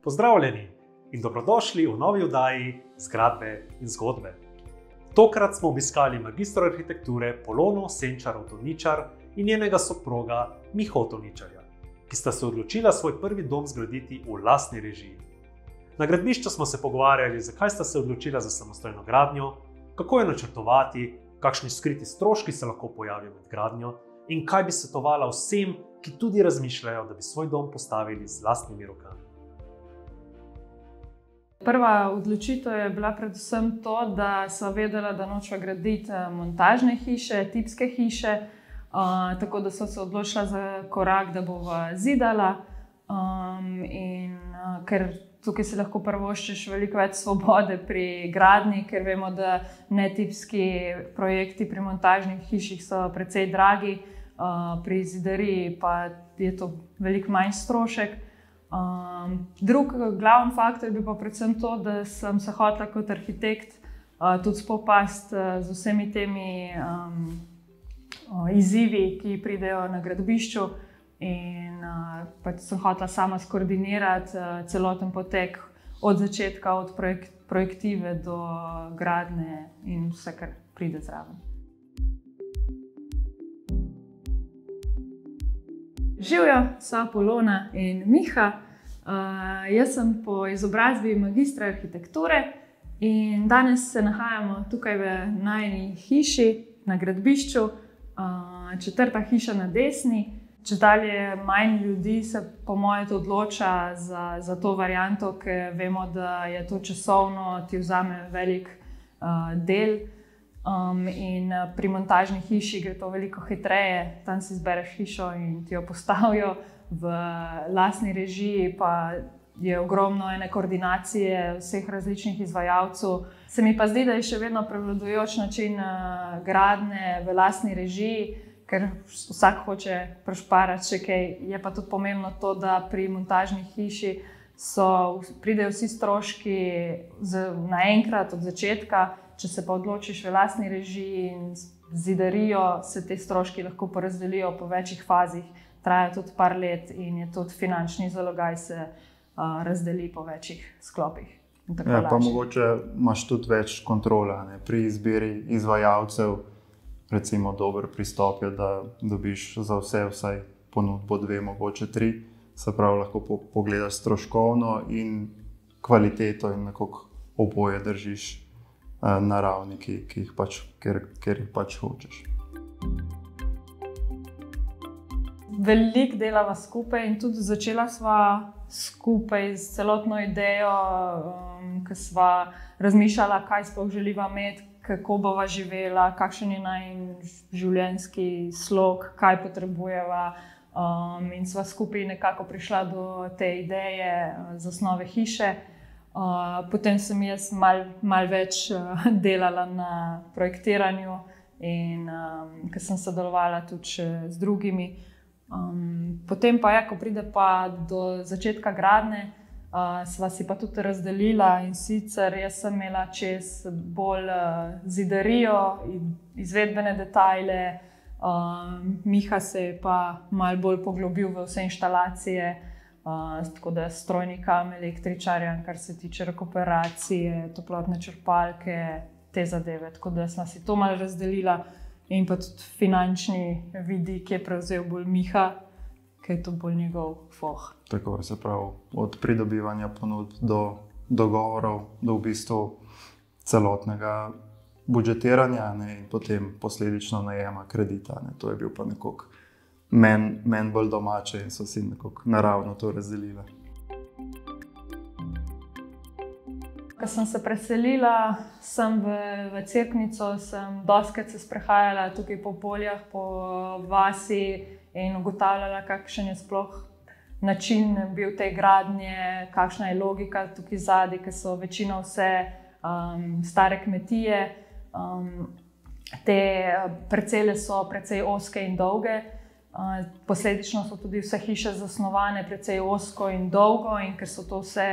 Pozdravljeni in dobrodošli v novi oddaji Zgradbe in zgodbe. Tokrat smo obiskali magistro arhitekture Polono Senčar-Otovničar in njenega soproga Miho Otovničarja, ki sta se odločila svoj prvi dom zgraditi v lastni režiji. Na gradbišču smo se pogovarjali, zakaj sta se odločila za samostojno gradnjo, kako jo načrtovati, kakšni skriti stroški se lahko pojavijo med gradnjo in kaj bi svetovala vsem, ki tudi razmišljajo, da bi svoj dom postavili z lastnimi rokami. Prva odločitev je bila predvsem to, da sva vedela, da nočeva graditi montažne hiše, tipske hiše, tako da sva se odločila za korak, da bova zidala. Ker tukaj si lahko privoščiš veliko več svobode pri gradnji, ker vemo, da netipski projekti pri montažnih hiših so precej dragi, pri zidariji pa je to veliko manj strošek. Drug glavni faktor bi pa predvsem to, da sem se hotela kot arhitekt tudi spopasti z vsemi temi izzivi, ki pridejo na gradbišču, in pač sem hotela sama skoordinirati celoten potek od začetka, od projektive do gradnje in vse, kar pride zraven. Živjo, sva Polona in Miha. Jaz sem po izobrazbi magistra arhitekture in danes se nahajamo tukaj v najini hiši na gradbišču, četrta hiša na desni. Čedalje manj ljudi se po mojem odloča za to varianto, ker vemo, da je to časovno ti vzame velik del. In pri montažni hiši gre to veliko hitreje, tam si izbereš hišo in ti jo postavijo. V lastni režiji pa je ogromno ene koordinacije vseh različnih izvajalcev. Se mi pa zdi, da je še vedno prevladujoč način gradnje v lastni režiji, ker vsak hoče prišparati še kaj. Je pa tudi pomembno to, da pri montažni hiši pridejo vsi stroški naenkrat od začetka. Če se pa odločiš v lastni režiji in zidarijo, se te stroški lahko porazdelijo po večjih fazih, traja tudi par let in je tudi finančni zalogaj se razdeli po večjih sklopih. Ja, pa mogoče imaš tudi več kontrole pri izbiri izvajalcev. Recimo dober pristop je, da dobiš za vse vsaj ponudbo 2, mogoče 3. Se pravi, lahko pogledaš stroškovno in kvaliteto in nekako oboje držiš na ravni, ker jih pač hočeš. Veliko delava skupaj in tudi začela sva skupaj s celotno idejo, ko sva razmišljala, kaj sploh želiva imeti, kako bova živela, kakšen je najin življenjski slog, kaj potrebujeva. In sva skupaj nekako prišla do te ideje zasnove hiše. Potem sem jaz malo več delala na projektiranju in ko sem sodelovala tudi z drugimi. Potem pa, ko pride pa do začetka gradnje, sva si pa tudi razdelila, in sicer jaz sem imela čez bolj zidarijo in izvedbene detajle, Miha se je pa malo bolj poglobil v vse inštalacije, tako da strojnikam, električarjem, kar se tiče rekuperacije, toplotne črpalke, te zadeve. Tako da sva si to malo razdelila in pa tudi finančni vidik je prevzel bolj Miha, ker je to bolj njegov foh. Tako se pravi, od pridobivanja ponudb do dogovorov, do v bistvu celotnega budžetiranja in potem posledično najema kredita. To je bil pa nekako meni bolj domače in so si nekako naravno to razdelile. Ko sem se preselila sem v Cerknico, sem dostikrat se sprehajala tukaj po poljah, po vasi in ugotavljala, kakšen je sploh način bil te gradnje, kakšna je logika tukaj zadaj, ker so večina vse stare kmetije. Te parcele so precej ozke in dolge. Posledično so tudi vse hiše zasnovane precej ozko in dolgo, in ker so to vse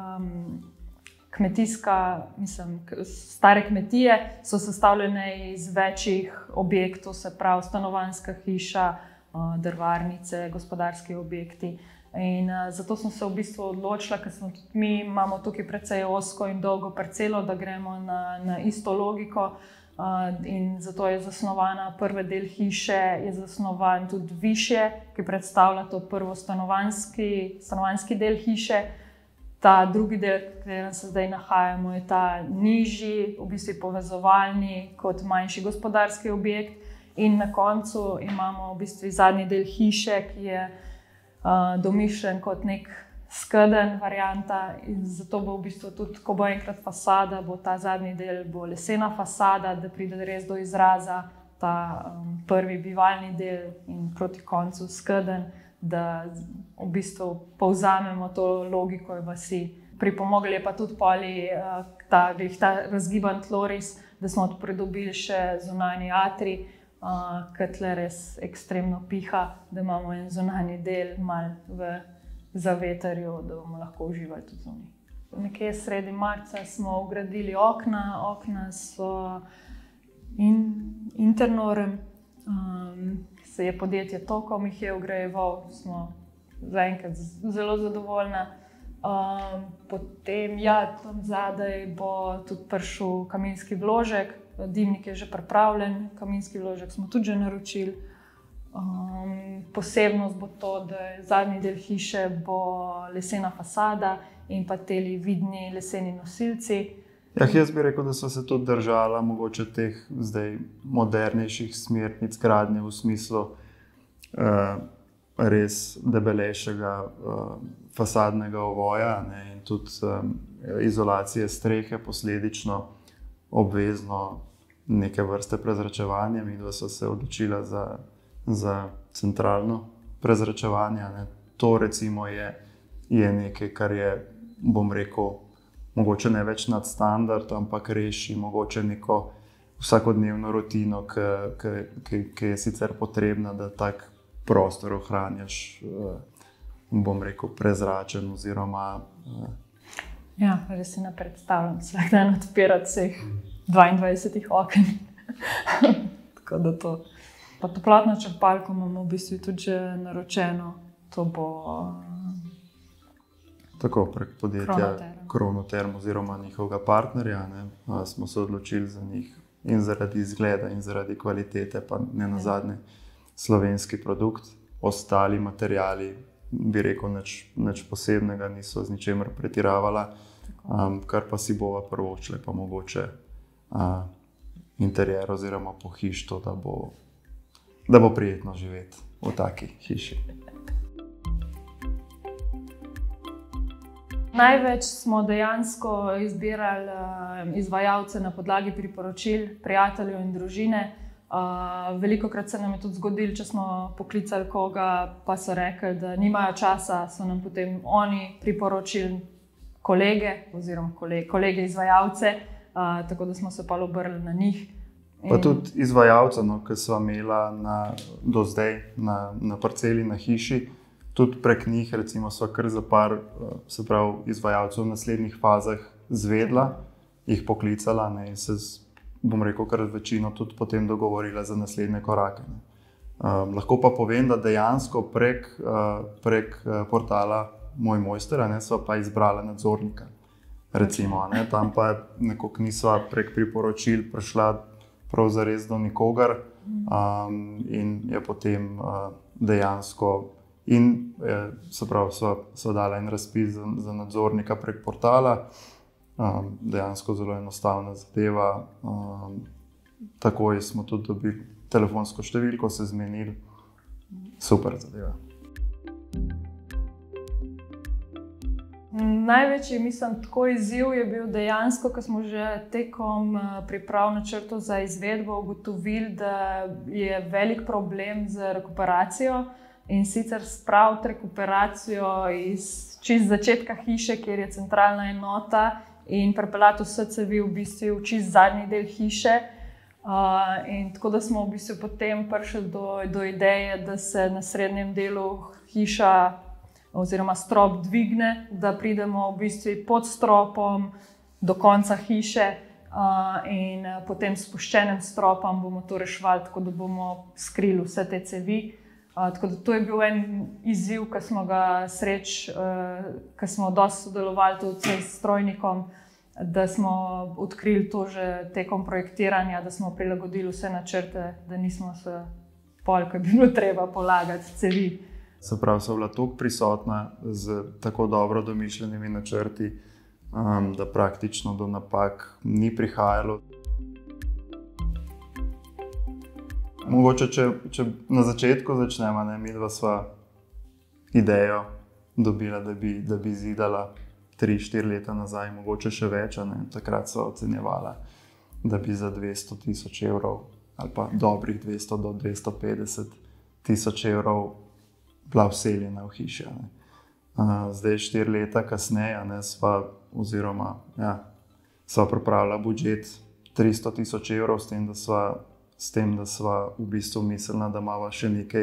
stare kmetije, so sestavljene iz večjih objektov, se pravi stanovanjska hiša, drvarnice, gospodarski objekti. In zato smo se v bistvu odločili, ker smo tudi mi imamo tukaj precej ozko in dolgo parcelo, da gremo na isto logiko. In zato je zasnovana prvi del hiše, je zasnovan tudi višje, ki predstavlja to prvo stanovanjski del hiše. Ta drugi del, v katerem se zdaj nahajamo, je ta nižji, v bistvu povezovalni kot manjši gospodarski objekt. In na koncu imamo v bistvu zadnji del hiše, ki je domišljen kot nek skedenj varianta. In zato bo v bistvu tudi, ko bo enkrat fasada, bo ta zadnji del bo lesena fasada, da pride res do izraza ta prvi bivalni del in proti koncu skedenj, da v bistvu povzamemo to logiko vasi. Pripomogli je pa tudi ta razgiban tloris, da smo pridobili še zunanji atrij, ki tle res ekstremno piha, da imamo en zunanji del malo v zavetrju, da bomo lahko uživali tudi zunaj. Nekje sredi marca smo vgradili okna. Okna so Internorem, se je podjetje Tokom jih je vgrajeval, smo zaenkrat zelo zadovoljni. Potem tam zadaj bo tudi prišel kaminski vložek, dimnik je že pripravljen, kaminski vložek smo tudi že naročili. Posebnost bo to, da je zadnji del hiše bo lesena fasada in pa teli vidni leseni nosilci. Jaz bi rekel, da so se tudi držala mogoče teh zdaj modernejših smernic gradnje v smislu res debelejšega fasadnega ovoja, ne, in tudi izolacije strehe, posledično obvezno neke vrste prezračevanja. Midva so se odločila za centralno prezračevanje. Ne. To recimo je nekaj, kar je, bom rekel, mogoče ne več nadstandard, ampak reši mogoče neko vsakodnevno rutino, ki je sicer potrebna, da tak prostor ohranjaš, bom rekel, prezračen oziroma... Ja, res si ne predstavljam vsak dan odpirati vseh 22 oken. Tako da to. Pa toplotno črpalko imamo v bistvu tudi že naročeno. To bo... Tako, prek podjetja Kronoterm oziroma njihovega partnerja, ne, smo se odločili za njih in zaradi izgleda in zaradi kvalitete, pa ne nazadnje slovenski produkt. Ostali materiali, bi rekel, nič posebnega niso z ničemer pretiravala, kar pa si bova privoščili, pa mogoče interier oziroma pohiš to, da bo prijetno živeti v taki hiši. Največ smo dejansko izbirali izvajalce na podlagi priporočil prijateljev in družine. Velikokrat se nam je tudi zgodilo, če smo poklicali koga, pa so rekli, da nimajo časa, so nam potem oni priporočili kolege oziroma kolege izvajalce, tako da smo se pa obrnili na njih. Pa tudi izvajalca, ki sva imela do zdaj na parceli, na hiši, tudi prek njih, recimo, sva kar za par, se pravi, izvajalcev v naslednjih fazah zvedla, jih poklicala, ne, in se, bom rekel, kar večino tudi potem dogovorila za naslednje korake. Lahko pa povem, da dejansko prek portala Moj mojster, ne, sva pa izbrala nadzornika. Recimo, ne, tam pa nekako nisva prek priporočil prišla prav zares do nikogar, in je potem dejansko se pravi, sva dala en razpis za nadzornika prek portala. Dejansko zelo enostavna zadeva. Takoj smo tudi dobili telefonsko številko, se zmenili. Super zadeva. Največji, mislim, tako izziv je bil dejansko, ko smo že tekom priprav načrtov za izvedbo ugotovili, da je velik problem z rekuperacijo. In sicer spraviti rekuperacijo iz čist začetka hiše, kjer je centralna enota, in prepeljati vse cevi v bistvu v čist zadnji del hiše. In tako da smo v bistvu potem prišli do ideje, da se na srednjem delu hiša oziroma strop dvigne, da pridemo v bistvu pod stropom do konca hiše, in potem s spuščenim stropom bomo to reševali, tako da bomo skrili vse te cevi. Tako da to je bil en izziv, ki smo ga ki smo dosti sodelovali tudi s strojnikom, da smo odkrili to že tekom projektiranja, da smo prilagodili vse načrte, da nismo se pol, ko bi bilo treba polagati cevi. Se pravi, so bila toliko prisotna z tako dobro domišljenimi načrti, da praktično do napak ni prihajalo. Mogoče, če na začetku začnemo, mi dva sva idejo dobila, da bi zidala 3-4 leta nazaj, mogoče še več. Takrat sva ocenjevala, da bi za 200 000 evrov ali pa dobrih 200 do 250 000 evrov bila vseljena v hiši. Zdaj 4 leta kasneje sva pripravila budžet 300 000 evrov, s tem, da sva v bistvu mislila, da imava še nekaj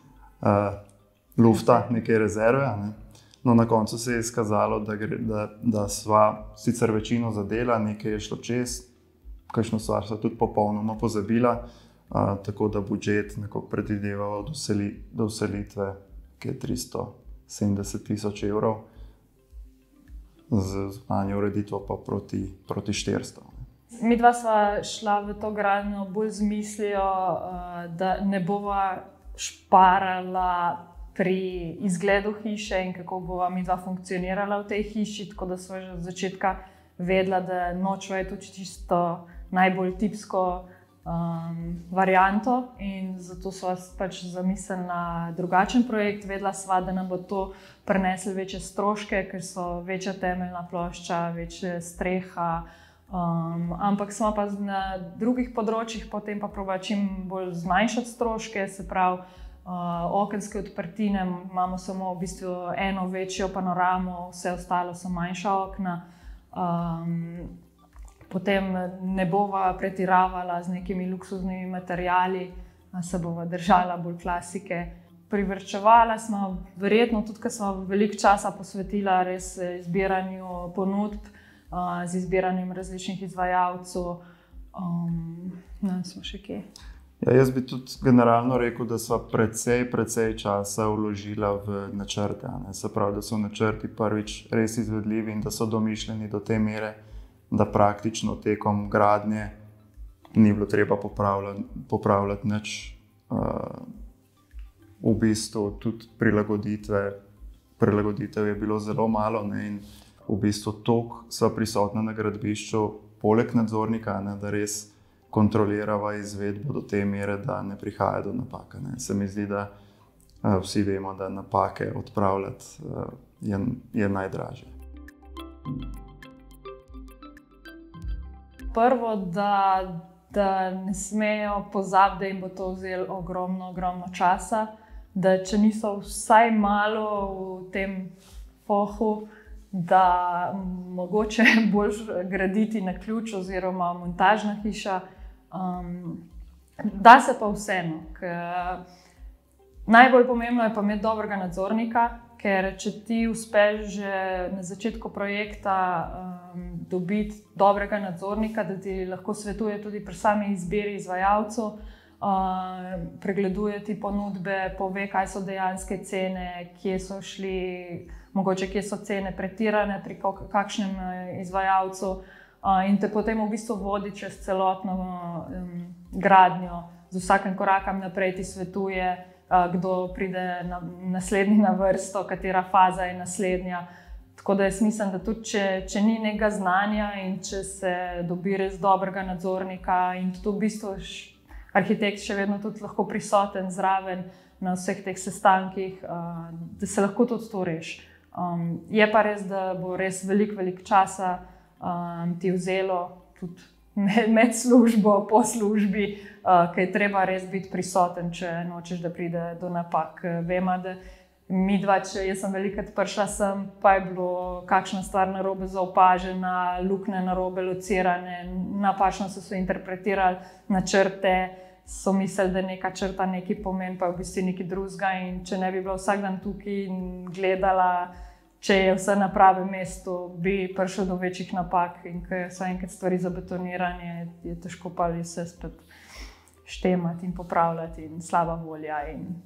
lufta, nekaj rezerve. No, na koncu se je izkazalo, da sva sicer večino zadela, nekaj je šlo čez, kakšno stvar sva tudi popolnoma pozabila, tako da budžet nekako predvideva do vselitve, ki je 370 000 evrov, z zunanjo ureditvijo pa proti 400. Mi dva sva šla v to gradnjo bolj z mislijo, da ne bova šparala pri izgledu hiše in kako bova mi dva funkcionirala v tej hiši, tako da sva že od začetka vedela, da nočeva je tudi čisto najbolj tipsko varianto, in zato sva pač zamislila na drugačen projekt. Vedela sva, da nam bo to prineslo večje stroške, ker so večja temeljna plošča, večja streha, ampak smo pa na drugih področjih potem pa probali čim bolj zmanjšati stroške, se pravi okenske odprtine imamo samo v bistvu eno večjo panoramo, vse ostalo so manjša okna. Potem ne bova pretiravala z nekimi luksuznimi materiali, se bova držala bolj klasike. Privrčevala smo, verjetno tudi, ker smo veliko časa posvetila res izbiranju ponudb, z izbiranjem različnih izvajalcev. Smo še kje. Ja, jaz bi tudi generalno rekel, da sva precej časa vložila v načrte. Se pravi, da so načrti prvič res izvedljivi in da so domišljeni do te mere, da praktično tekom gradnje ni bilo treba popravljati nič. V bistvu tudi prilagoditev je bilo zelo malo, in v bistvu toliko sva prisotna na gradbišču, poleg nadzornika, da res kontrolirava izvedbo do te mere, da ne prihaja do napak. Se mi zdi, da vsi vemo, da napake odpravljati je najdražje. Prvo, da ne smejo pozabiti, da jim bo to vzelo ogromno časa, da če niso vsaj malo v tem fohu, da mogoče bolj graditi na ključ oziroma montažna hiša, da se pa vseeno. Najbolj pomembno je pa imeti dobrega nadzornika, ker če ti uspeš že na začetku projekta dobiti dobrega nadzornika, da ti lahko svetuje tudi pri sami izbiri izvajalcev, pregleduje ti ponudbe, pove, kaj so dejanske cene, kje so šli, mogoče kje so cene pretirane pri kakšnem izvajalcu, in te potem v bistvu vodi čez celotno gradnjo. Z vsakim korakom naprej ti svetuje, kdo pride naslednji na vrsto, katera faza je naslednja. Tako da jaz mislim, da tudi če ni nekega znanja in če se dobi res dobrega nadzornika in tudi v bistvu arhitekt še vedno tudi lahko prisoten zraven na vseh teh sestankih, da se lahko tudi to reši. Je pa res, da bo res veliko časa ti vzelo tudi med službo, po službi, ker je treba res biti prisoten, če nočeš, da pride do napak. Vemo, da mi dva, jaz sem velikokrat prišla sem, pa je bilo kakšna stvar narobe zaopažena, luknje narobe locirane, napačno so interpretirali načrte, so mislili, da neka črta nekaj pomeni, pa je v bistvu nekaj drugega, in če ne bi bila vsak dan tukaj in gledala, če je vse na pravem mestu, bi prišel do večjih napak, in ko so enkrat stvari zabetonirane, je težko pa vse spet štemati in popravljati in slaba volja.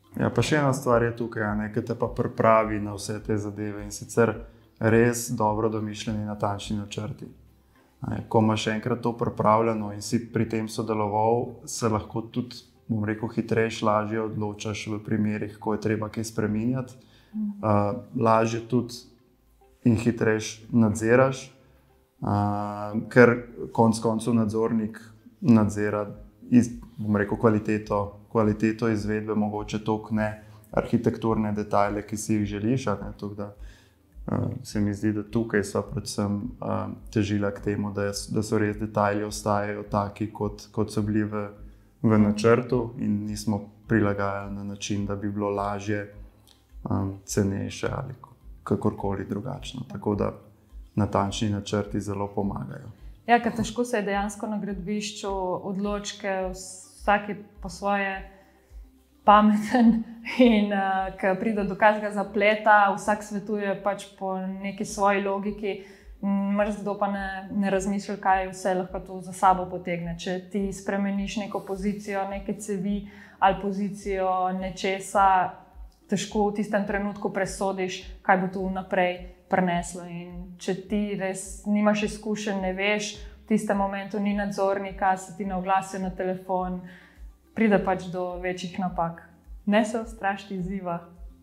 Ja, pa še ena stvar je tukaj, ki te pa pripravi na vse te zadeve, in sicer res dobro domišljeni natančni načrti. Ko imaš enkrat to pripravljeno in si pri tem sodeloval, se lahko tudi, bom rekel, hitrejš, lažje odločaš v primerih, ko je treba kaj spreminjati. Lažje tudi in hitrejš nadziraš, ker konec koncev nadzornik nadzira, bom rekel, kvaliteto izvedbe, mogoče toliko ne arhitekturne detajle, ki si jih želiš. Tako da se mi zdi, da tukaj sva predvsem težila k temu, da so res detajli ostajajo taki, kot so bili v načrtu, in nismo prilagajali na način, da bi bilo lažje, cenejše ali kakorkoli drugačno. Tako da natančni načrti zelo pomagajo. Ja, ker težko se je dejansko na gradbišču odločke vsaki po svoje pameten, in ko pride do kakšnega zapleta, vsak svetuje pač po neki svoji logiki, marsikdo pa ne razmišlja, kaj vse lahko to za sabo potegne. Če ti spremeniš neko pozicijo, neke cevi ali pozicijo nečesa, težko v tistem trenutku presodiš, kaj bo tu naprej prineslo. In če ti res nimaš izkušenj, ne veš, v tistem momentu ni nadzornika, se ti ne oglasijo na telefon, pride pač do večjih napak. Ne se ustrašiti izziva.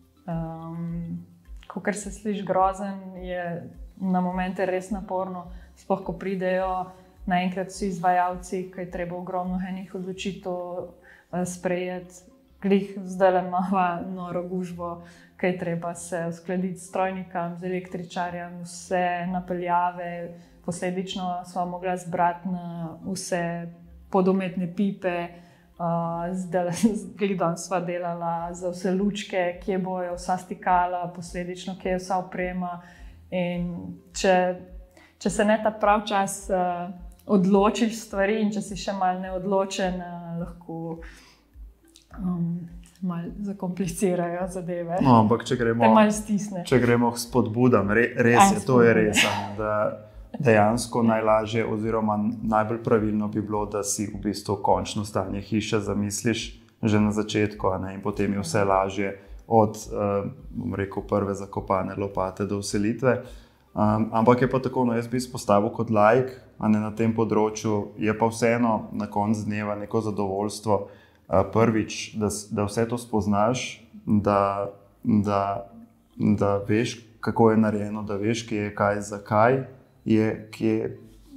Kakor se sliši grozen, je na momente res naporno, sploh ko pridejo naenkrat vsi izvajalci, ko je treba ogromno enih odločitev sprejeti. Glih zdajle imava noro gužvo, ko je treba se uskladiti s strojnikom, z električarjem, vse napeljave, posledično sva mogla zbrati na vse podometne pipe, zdaj sva delala za vse lučke, kje bojo vsa stikala, posledično kje je vsa oprema. In če se ne ta prav čas odločiš stvari, in če si še malo neodločen, lahko malo zakomplicirajo zadeve. No, ampak če gremo k spodbudam, res je, to je res, da dejansko najlažje oziroma najbolj pravilno bi bilo, da si v bistvu končno stanje hiše zamisliš že na začetku, in potem je vse lažje od, bom rekel, prve zakopane lopate do vselitve. Ampak je pa tako, jaz bi izpostavil kot laik, na tem področju, je pa vseeno na koncu dneva neko zadovoljstvo, prvič, da vse to spoznaš, da veš, kako je narejeno, da veš, kje je kaj, zakaj je kje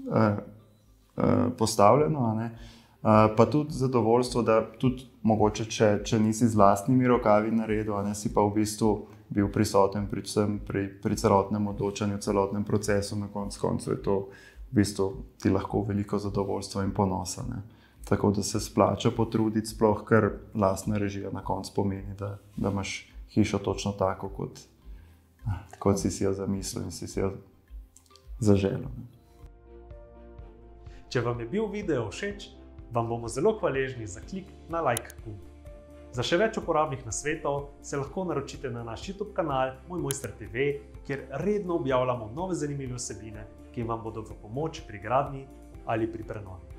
postavljeno. Pa tudi zadovoljstvo, da tudi mogoče, če nisi z lastnimi rokavi naredil, si pa v bistvu bil prisoten pri celotnem odločanju, celotnem procesu, na koncu je to v bistvu ti lahko veliko zadovoljstva in ponosa. Tako da se splača potruditi, sploh ker lastna režija na koncu pomeni, da imaš hišo točno tako, kot si jo zamislil in si jo zaželel. Če vam je bil video všeč, vam bomo zelo hvaležni za klik na like gumb. Za še več uporabnih nasvetov se lahko naročite na naš YouTube kanal Moj Mojster TV, kjer redno objavljamo nove zanimive vsebine, ki vam bodo v pomoč pri gradnji ali pri prenovi.